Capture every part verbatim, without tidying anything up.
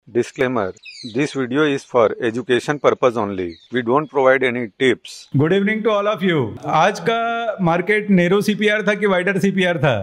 Disclaimer: This video is for education purpose only. We don't provide any tips. Good evening to all of you. आज का market narrow CPR था कि wider CPR था?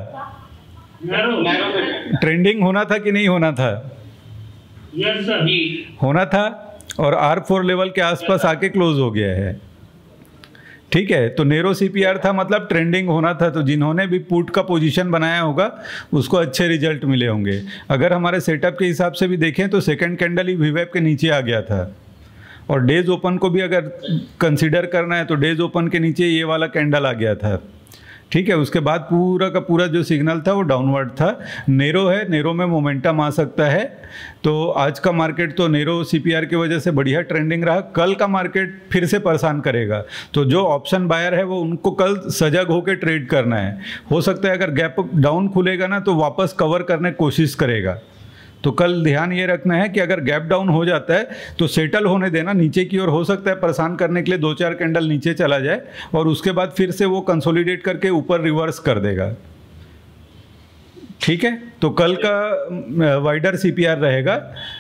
Trending होना था कि नहीं होना था? यस सर, होना था और आर फोर लेवल के आसपास आके क्लोज हो गया है। ठीक है, तो नैरो सीपीआर था मतलब ट्रेंडिंग होना था। तो जिन्होंने भी पुट का पोजीशन बनाया होगा उसको अच्छे रिजल्ट मिले होंगे। अगर हमारे सेटअप के हिसाब से भी देखें तो सेकंड कैंडल ही वीवेप के नीचे आ गया था और डेज ओपन को भी अगर कंसीडर करना है तो डेज ओपन के नीचे ये वाला कैंडल आ गया था। ठीक है, उसके बाद पूरा का पूरा जो सिग्नल था वो डाउनवर्ड था। नैरो है, नैरो में मोमेंटम आ सकता है। तो आज का मार्केट तो नैरो सीपीआर की वजह से बढ़िया ट्रेंडिंग रहा। कल का मार्केट फिर से परेशान करेगा। तो जो ऑप्शन बायर है वो उनको कल सजग होकर ट्रेड करना है। हो सकता है अगर गैप डाउन खुलेगा ना तो वापस कवर करने की कोशिश करेगा। तो कल ध्यान ये रखना है कि अगर गैप डाउन हो जाता है तो सेटल होने देना नीचे की ओर। हो सकता है परेशान करने के लिए दो चार कैंडल नीचे चला जाए और उसके बाद फिर से वो कंसोलिडेट करके ऊपर रिवर्स कर देगा। ठीक है, तो कल का वाइडर सीपीआर रहेगा,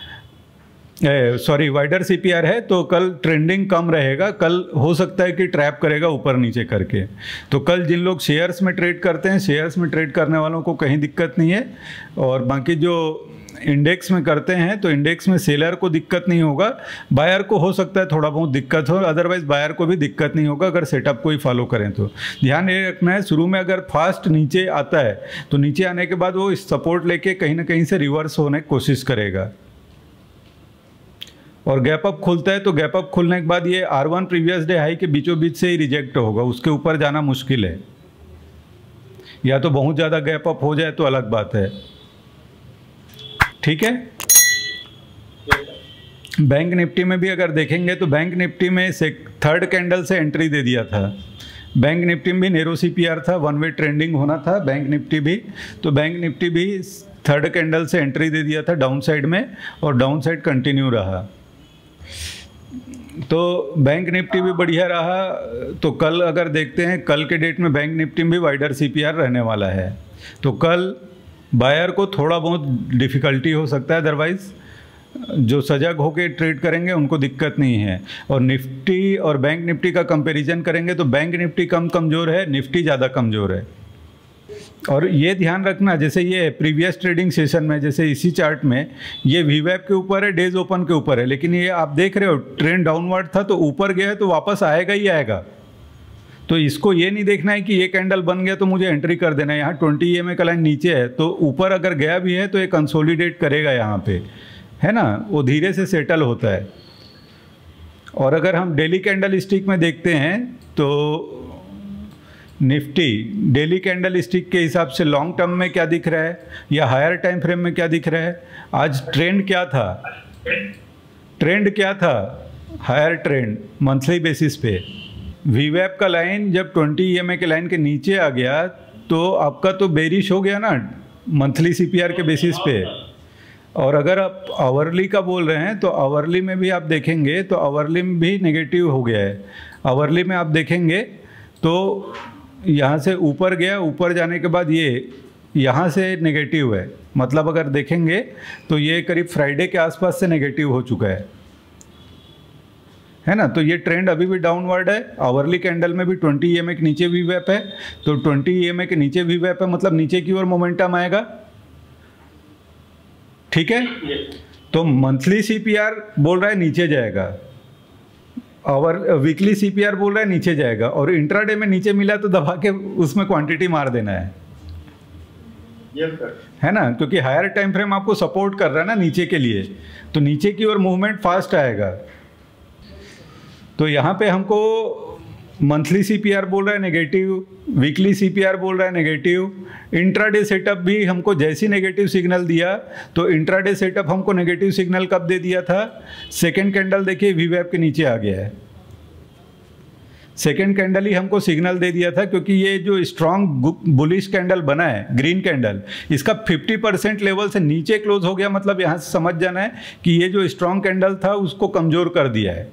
सॉरी वाइडर सीपीआर है तो कल ट्रेंडिंग कम रहेगा। कल हो सकता है कि ट्रैप करेगा ऊपर नीचे करके। तो कल जिन लोग शेयर्स में ट्रेड करते हैं, शेयर्स में ट्रेड करने वालों को कहीं दिक्कत नहीं है। और बाकी जो इंडेक्स में करते हैं तो इंडेक्स में सेलर को दिक्कत नहीं होगा, बायर को हो सकता है थोड़ा बहुत दिक्कत हो, अदरवाइज बायर को भी दिक्कत नहीं होगा अगर सेटअप को ही फॉलो करें। तो ध्यान ये रखना है, शुरू में अगर फास्ट नीचे आता है तो नीचे आने के बाद वो सपोर्ट लेके कहीं ना कहीं से रिवर्स होने की कोशिश करेगा। और गैप अप खुलता है तो गैप अप खुलने के बाद ये R one previous day high के बीचों बीच से ही रिजेक्ट होगा, उसके ऊपर जाना मुश्किल है। या तो बहुत ज़्यादा गैप अप हो जाए तो अलग बात है। ठीक है, बैंक निफ्टी में भी अगर देखेंगे तो बैंक निफ्टी में से थर्ड कैंडल से एंट्री दे दिया था। बैंक निफ्टी में भी नैरो सीपीआर था, वन वे ट्रेंडिंग होना था बैंक निफ्टी भी। तो बैंक निफ्टी भी थर्ड कैंडल से एंट्री दे दिया था डाउन साइड में और डाउन साइड कंटिन्यू रहा। तो बैंक निफ्टी भी बढ़िया रहा। तो कल अगर देखते हैं, कल के डेट में बैंक निफ्टी में भी वाइडर सीपीआर रहने वाला है। तो कल बायर को थोड़ा बहुत डिफ़िकल्टी हो सकता है, अदरवाइज जो सजग होकर ट्रेड करेंगे उनको दिक्कत नहीं है। और निफ्टी और बैंक निफ्टी का कंपैरिजन करेंगे तो बैंक निफ्टी कम कमज़ोर है, निफ्टी ज़्यादा कमज़ोर है। और ये ध्यान रखना, जैसे ये प्रीवियस ट्रेडिंग सेशन में, जैसे इसी चार्ट में ये वीवेप के ऊपर है, डेज ओपन के ऊपर है, लेकिन ये आप देख रहे हो ट्रेंड डाउनवर्ड था तो ऊपर गया है तो वापस आएगा ही आएगा। तो इसको ये नहीं देखना है कि ये कैंडल बन गया तो मुझे एंट्री कर देना है। यहाँ ट्वेंटी ई एम ए का लाइन नीचे है तो ऊपर अगर गया भी है तो ये कंसोलिडेट करेगा यहाँ पे, है ना, वो धीरे से सेटल होता है। और अगर हम डेली कैंडल स्टिक में देखते हैं तो निफ्टी डेली कैंडल स्टिक के हिसाब से लॉन्ग टर्म में क्या दिख रहा है या हायर टाइम फ्रेम में क्या दिख रहा है। आज ट्रेंड क्या था, ट्रेंड क्या था, हायर ट्रेंड मंथली बेसिस पे। वीवेप का लाइन जब ट्वेंटी ई एम ए के लाइन के नीचे आ गया तो आपका तो बेरिश हो गया ना मंथली सीपीआर के बेसिस पे। और अगर आप आवरली का बोल रहे हैं तो आवरली में भी आप देखेंगे तो आवरली में भी नेगेटिव हो गया है। आवरली में आप देखेंगे तो यहाँ से ऊपर गया, ऊपर जाने के बाद ये यहाँ से नेगेटिव है, मतलब अगर देखेंगे तो ये करीब फ्राइडे के आसपास से नेगेटिव हो चुका है, है ना। तो ये ट्रेंड अभी भी डाउनवर्ड है। आवरली कैंडल में भी ट्वेंटी ई एम ए के नीचे वीवेप है, तो ट्वेंटी ई एम ए के नीचे वीवेप है मतलब नीचे की ओर मोमेंटम आएगा। ठीक है, तो मंथली सीपीआर बोल रहा है नीचे जाएगा, आवर वीकली सीपीआर बोल रहा है नीचे जाएगा, और इंट्राडे में नीचे मिला तो दबा के उसमें क्वांटिटी मार देना है, है ना, क्योंकि हायर टाइम फ्रेम आपको सपोर्ट कर रहा है ना नीचे के लिए, तो नीचे की ओर मूवमेंट फास्ट आएगा। तो यहाँ पे हमको मंथली सीपीआर बोल रहा है नेगेटिव, वीकली सीपीआर बोल रहा है नेगेटिव, इंट्राडे सेटअप भी हमको जैसी नेगेटिव सिग्नल दिया तो इंट्राडे सेटअप हमको नेगेटिव सिग्नल कब दे दिया था, सेकंड कैंडल देखिए वीवेप के नीचे आ गया है। सेकंड कैंडल ही हमको सिग्नल दे दिया था, क्योंकि ये जो स्ट्रॉन्ग बुलिश कैंडल बना है ग्रीन कैंडल, इसका फिफ्टी परसेंट लेवल से नीचे क्लोज हो गया, मतलब यहाँ से समझ जाना है कि ये जो स्ट्रॉन्ग कैंडल था उसको कमज़ोर कर दिया है।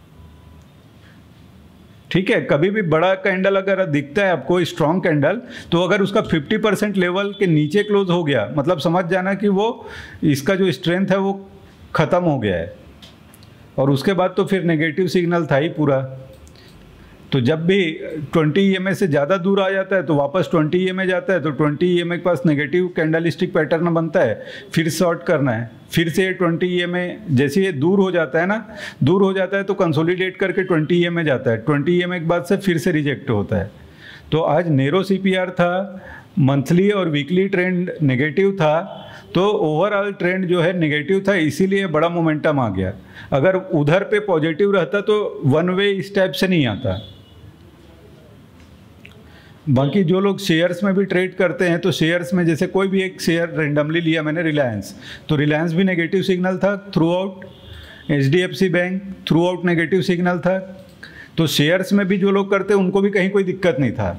ठीक है, कभी भी बड़ा कैंडल अगर दिखता है आपको स्ट्रॉन्ग कैंडल, तो अगर उसका फिफ्टी परसेंट लेवल के नीचे क्लोज हो गया, मतलब समझ जाना कि वो इसका जो स्ट्रेंथ है वो ख़त्म हो गया है, और उसके बाद तो फिर नेगेटिव सिग्नल था ही पूरा। तो जब भी ट्वेंटी ई एम ए से ज़्यादा दूर आ जाता है तो वापस ट्वेंटी ई एम ए जाता है, तो ट्वेंटी ई एम ए के पास नेगेटिव कैंडलिस्टिक पैटर्न बनता है, फिर शॉर्ट करना है, फिर से ट्वेंटी ई एम ए जैसे ये दूर हो जाता है ना, दूर हो जाता है तो कंसोलिडेट करके ट्वेंटी ई एम ए जाता है, ट्वेंटी ई एम ए के बाद से फिर से रिजेक्ट होता है। तो आज नेरो सी पी आर था, मंथली और वीकली ट्रेंड नेगेटिव था, तो ओवरऑल ट्रेंड जो है नेगेटिव था, इसीलिए बड़ा मोमेंटम आ गया। अगर उधर पे पॉजिटिव रहता तो वन वे इस टाइप से नहीं आता। बाकी जो लोग शेयर्स में भी ट्रेड करते हैं, तो शेयर्स में जैसे कोई भी एक शेयर रेंडमली लिया मैंने, रिलायंस, तो रिलायंस भी नेगेटिव सिग्नल था throughout, H D F C bank throughout negative signal था। तो शेयर्स में भी जो लोग करते हैं उनको भी कहीं कोई दिक्कत नहीं था।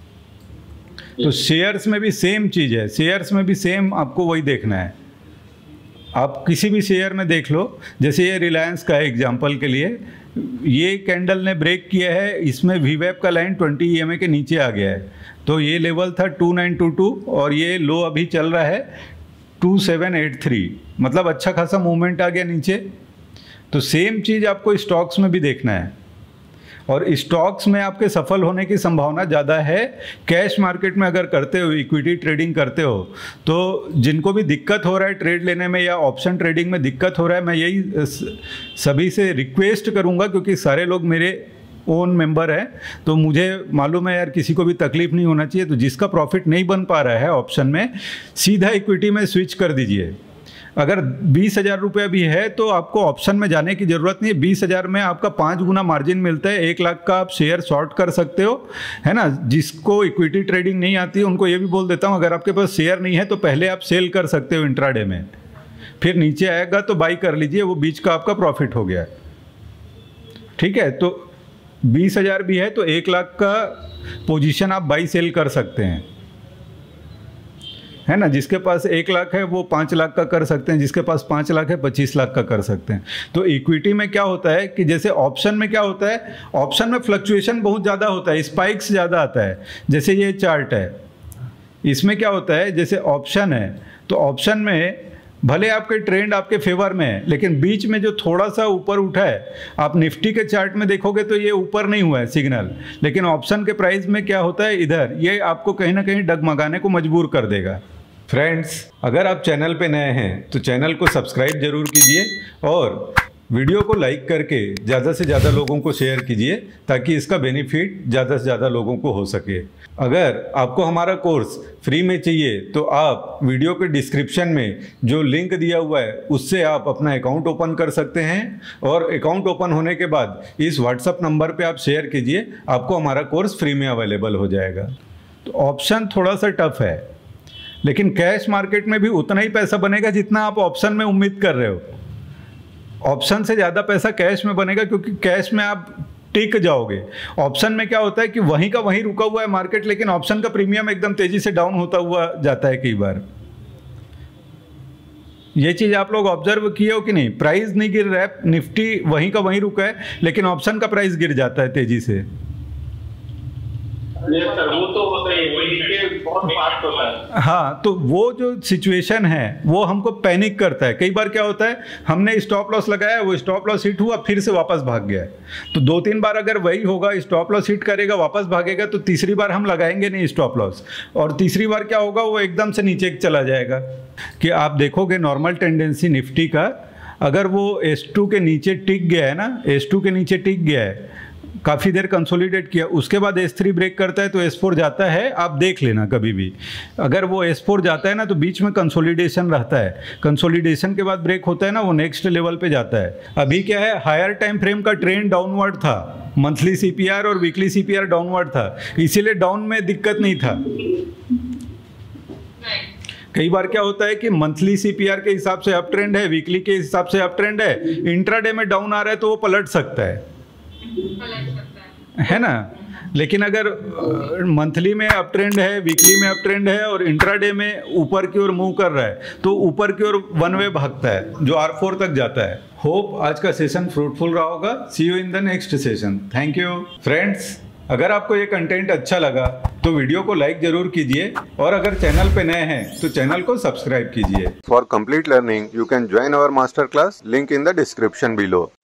तो शेयर्स में भी सेम चीज़ है, शेयर्स में भी सेम आपको वही देखना है। आप किसी भी शेयर में देख लो, जैसे ये रिलायंस का है एग्जांपल के लिए, ये कैंडल ने ब्रेक किया है, इसमें वीवेप का line twenty E M A के नीचे आ गया है, तो ये लेवल था टू नाइन टू टू और ये लो अभी चल रहा है टू सेवन एट थ्री, मतलब अच्छा खासा मूवमेंट आ गया नीचे। तो सेम चीज़ आपको स्टॉक्स में भी देखना है, और स्टॉक्स में आपके सफल होने की संभावना ज़्यादा है। कैश मार्केट में अगर करते हो, इक्विटी ट्रेडिंग करते हो, तो जिनको भी दिक्कत हो रहा है ट्रेड लेने में या ऑप्शन ट्रेडिंग में दिक्कत हो रहा है, मैं यही सभी से रिक्वेस्ट करूंगा, क्योंकि सारे लोग मेरे ओन मेंबर हैं, तो मुझे मालूम है यार किसी को भी तकलीफ नहीं होना चाहिए। तो जिसका प्रॉफिट नहीं बन पा रहा है ऑप्शन में, सीधा इक्विटी में स्विच कर दीजिए। अगर बीस हज़ार रुपया भी है तो आपको ऑप्शन में जाने की ज़रूरत नहीं है। बीस हज़ार में आपका पाँच गुना मार्जिन मिलता है, एक लाख का आप शेयर शॉर्ट कर सकते हो, है ना। जिसको इक्विटी ट्रेडिंग नहीं आती है उनको ये भी बोल देता हूँ, अगर आपके पास शेयर नहीं है तो पहले आप सेल कर सकते हो इंट्राडे में, फिर नीचे आएगा तो बाई कर लीजिए, वो बीच का आपका प्रॉफिट हो गया। ठीक है, तो बीस हज़ार भी है तो एक लाख का पोजीशन आप बाई सेल कर सकते हैं, है ना। जिसके पास एक लाख है वो पाँच लाख का कर सकते हैं, जिसके पास पाँच लाख है पच्चीस लाख का कर सकते हैं। तो इक्विटी में क्या होता है कि जैसे ऑप्शन में क्या होता है, ऑप्शन में फ्लक्चुएशन बहुत ज़्यादा होता है, स्पाइक्स ज़्यादा आता है। जैसे ये चार्ट है, इसमें क्या होता है, जैसे ऑप्शन है तो ऑप्शन में भले आपके ट्रेंड आपके फेवर में है, लेकिन बीच में जो थोड़ा सा ऊपर उठा है, आप निफ्टी के चार्ट में देखोगे तो ये ऊपर नहीं हुआ है सिग्नल, लेकिन ऑप्शन के प्राइस में क्या होता है, इधर ये आपको कहीं ना कहीं डगमगाने को मजबूर कर देगा। फ्रेंड्स, अगर आप चैनल पे नए हैं तो चैनल को सब्सक्राइब जरूर कीजिए और वीडियो को लाइक करके ज़्यादा से ज़्यादा लोगों को शेयर कीजिए, ताकि इसका बेनिफिट ज़्यादा से ज़्यादा लोगों को हो सके। अगर आपको हमारा कोर्स फ्री में चाहिए तो आप वीडियो के डिस्क्रिप्शन में जो लिंक दिया हुआ है उससे आप अपना अकाउंट ओपन कर सकते हैं, और अकाउंट ओपन होने के बाद इस व्हाट्सएप नंबर पे आप शेयर कीजिए, आपको हमारा कोर्स फ्री में अवेलेबल हो जाएगा। तो ऑप्शन थोड़ा सा टफ है, लेकिन कैश मार्केट में भी उतना ही पैसा बनेगा जितना आप ऑप्शन में उम्मीद कर रहे हो। ऑप्शन से ज़्यादा पैसा कैश में बनेगा, क्योंकि कैश में आप टिक जाओगे। ऑप्शन में क्या होता है कि वहीं का वहीं रुका हुआ है मार्केट, लेकिन ऑप्शन का प्रीमियम एकदम तेजी से डाउन होता हुआ जाता है कई बार। ये चीज़ आप लोग ऑब्जर्व किए हो कि नहीं, प्राइस नहीं गिर रहा है, निफ्टी वहीं का वहीं रुका है, लेकिन ऑप्शन का प्राइस गिर जाता है तेजी से। सर, वो तो होता है, वही के बहुत फास्ट होता है। हाँ, तो वो जो सिचुएशन है वो हमको पैनिक करता है। कई बार क्या होता है, हमने स्टॉप लॉस लगाया, वो स्टॉप लॉस हिट हुआ, फिर से वापस भाग गया। तो दो तीन बार अगर वही होगा, स्टॉप लॉस हिट करेगा वापस भागेगा, तो तीसरी बार हम लगाएंगे नहीं स्टॉप लॉस, और तीसरी बार क्या होगा, वो एकदम से नीचे चला जाएगा। कि आप देखोगे नॉर्मल टेंडेंसी निफ्टी का, अगर वो एस टू के नीचे टिक गया है ना, एस टू के नीचे टिक गया है, काफ़ी देर कंसोलिडेट किया, उसके बाद एस थ्री ब्रेक करता है तो एस फोर जाता है। आप देख लेना कभी भी, अगर वो एस फोर जाता है ना तो बीच में कंसोलिडेशन रहता है, कंसोलिडेशन के बाद ब्रेक होता है ना, वो नेक्स्ट लेवल पे जाता है। अभी क्या है, हायर टाइम फ्रेम का ट्रेंड डाउनवर्ड था, मंथली सीपीआर और वीकली सीपीआर डाउनवर्ड था, इसीलिए डाउन में दिक्कत नहीं था। कई बार क्या होता है कि मंथली सीपीआर के हिसाब से अप ट्रेंड है, वीकली के हिसाब से अप ट्रेंड है, इंट्राडे में डाउन आ रहा है तो वो पलट सकता है, है ना। लेकिन अगर मंथली में अप ट्रेंड है, वीकली में अप ट्रेंड है और इंट्राडे में ऊपर की ओर मूव कर रहा है, तो ऊपर की ओर वन वे भागता है जो आर फोर तक जाता है। होप आज का सेशन फ्रूटफुल रहा होगा। See you in the next session. Thank you friends. अगर आपको ये कंटेंट अच्छा लगा तो वीडियो को लाइक जरूर कीजिए और अगर चैनल पे नए हैं तो चैनल को सब्सक्राइब कीजिए। For complete learning, you can join our masterclass. Link in the description below.